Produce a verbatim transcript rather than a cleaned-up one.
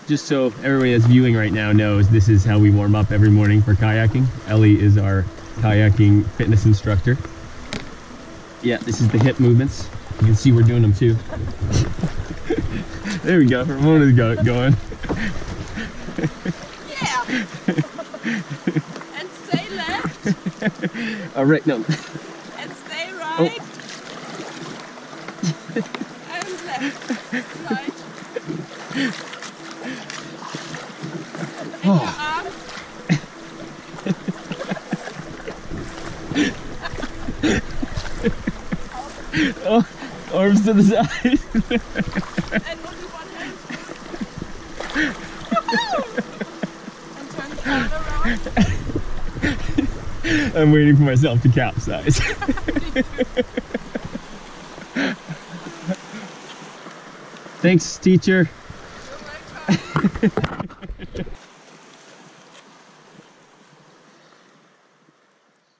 just so everybody that's viewing right now knows, this is how we warm up every morning for kayaking. Ellie is our kayaking fitness instructor. Yeah, this is the hip movements. You can see we're doing them too. There we go, Ramona's go going. Yeah! And stay left. All right, no. And stay right. Oh. And left. Right. And Oh. your arms. Oh, arms to the side. And only one hand. And turn the arm around. I'm waiting for myself to capsize. Thanks, teacher. You're welcome.